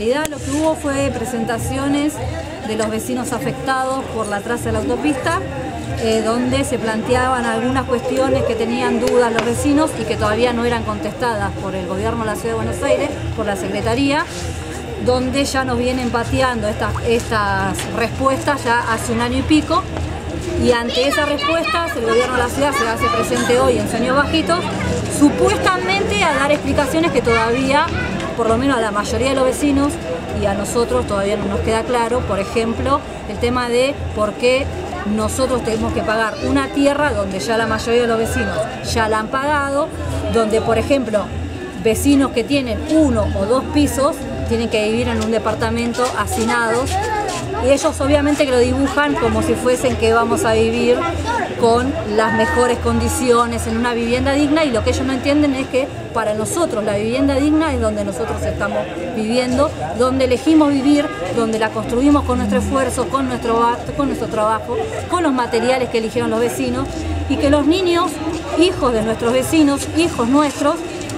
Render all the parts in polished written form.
realidad lo que hubo fue presentaciones de los vecinos afectados por la traza de la autopista, donde se planteaban algunas cuestiones que tenían dudas los vecinos y que todavía no eran contestadas por el gobierno de la Ciudad de Buenos Aires, por la Secretaría, donde ya nos vienen pateando estas respuestas ya hace un año y pico, y ante esas respuestas el gobierno de la ciudad se hace presente hoy en sueños bajitos, supuestamente a dar explicaciones que todavía, por lo menos a la mayoría de los vecinos y a nosotros todavía no nos queda claro. Por ejemplo, el tema de por qué nosotros tenemos que pagar una tierra donde ya la mayoría de los vecinos ya la han pagado, donde por ejemplo vecinos que tienen 1 o 2 pisos tienen que vivir en un departamento hacinados, y ellos obviamente que lo dibujan como si fuesen que vamos a vivir con las mejores condiciones en una vivienda digna, y lo que ellos no entienden es que para nosotros la vivienda digna es donde nosotros estamos viviendo, donde elegimos vivir, donde la construimos con nuestro esfuerzo, con nuestro trabajo, con los materiales que eligieron los vecinos, y que los niños, hijos de nuestros vecinos, hijos nuestros,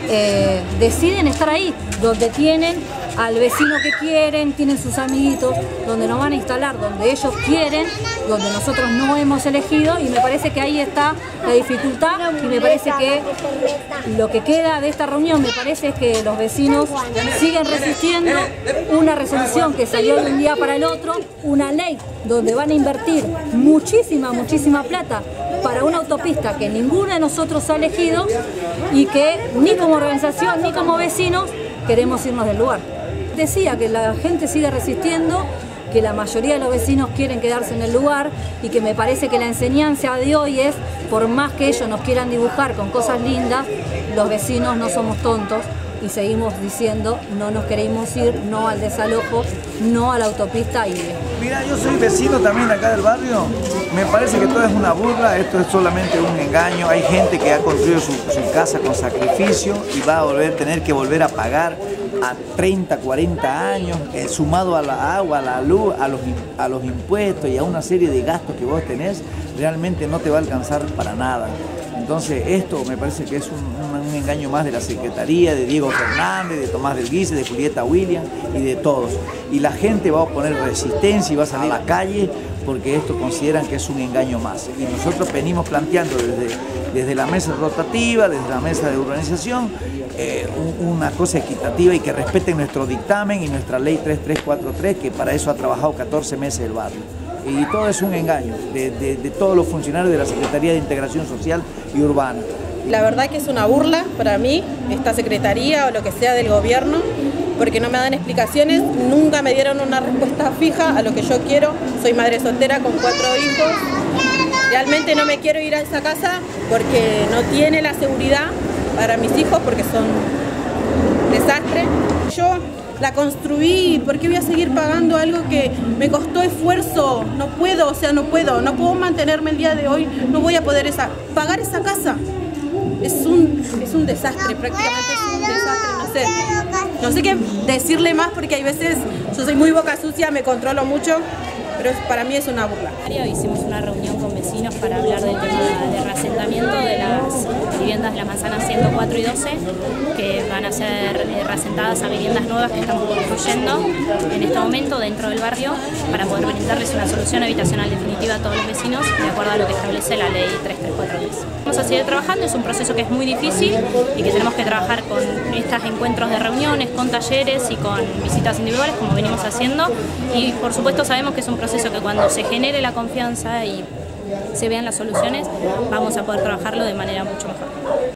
deciden estar ahí, donde tienen al vecino que quieren, tienen sus amiguitos, donde nos van a instalar donde ellos quieren, donde nosotros no hemos elegido, y me parece que ahí está la dificultad, y me parece que lo que queda de esta reunión, me parece es que los vecinos siguen resistiendo una resolución que salió de un día para el otro, una ley donde van a invertir muchísima plata para una autopista que ninguno de nosotros ha elegido, y que ni como organización ni como vecinos queremos irnos del lugar. Decía que la gente sigue resistiendo, que la mayoría de los vecinos quieren quedarse en el lugar, y que me parece que la enseñanza de hoy es, por más que ellos nos quieran dibujar con cosas lindas, los vecinos no somos tontos y seguimos diciendo no nos queremos ir, no al desalojo, no a la autopista. Mira, yo soy vecino también acá del barrio, me parece que todo es una burla, esto es solamente un engaño. Hay gente que ha construido su casa con sacrificio y va a tener que volver a pagar a 30, 40 años, sumado a la agua, a la luz, a los impuestos y a una serie de gastos que vos tenés, realmente no te va a alcanzar para nada. Entonces esto me parece que es un engaño más de la Secretaría, de Diego Fernández, de Tomás del Guise, de Julieta Williams y de todos. Y la gente va a poner resistencia y va a salir a la calle porque esto consideran que es un engaño más. Y nosotros venimos planteando desde la mesa rotativa, desde la mesa de urbanización, una cosa equitativa y que respeten nuestro dictamen y nuestra ley 3343, que para eso ha trabajado 14 meses el barrio. Y todo es un engaño de todos los funcionarios de la Secretaría de Integración Social y Urbana. La verdad que es una burla para mí, esta secretaría o lo que sea del gobierno, porque no me dan explicaciones, nunca me dieron una respuesta fija a lo que yo quiero. Soy madre soltera con 4 hijos, realmente no me quiero ir a esa casa porque no tiene la seguridad para mis hijos, porque son un desastre. Yo la construí, ¿por qué voy a seguir pagando algo que me costó esfuerzo? No puedo, no puedo mantenerme el día de hoy, no voy a poder pagar esa casa. Es un desastre, prácticamente es un desastre, no sé qué decirle más, porque hay veces, yo soy muy boca sucia, me controlo mucho, pero para mí es una burla. Hicimos una reunión con vecinos para hablar del tema de reasentamiento de las viviendas de la manzana 104 y 12, que van a ser reasentadas a viviendas nuevas que estamos construyendo en este momento dentro del barrio, para poder brindarles una solución habitacional definitiva a todos los vecinos, de acuerdo a lo que establece la ley 3343. Vamos a seguir trabajando, es un proceso que es muy difícil y que tenemos que trabajar con estos encuentros de reuniones, con talleres y con visitas individuales, como venimos haciendo, y por supuesto sabemos que es un proceso que cuando se genere la confianza y se vean las soluciones, vamos a poder trabajarlo de manera mucho mejor.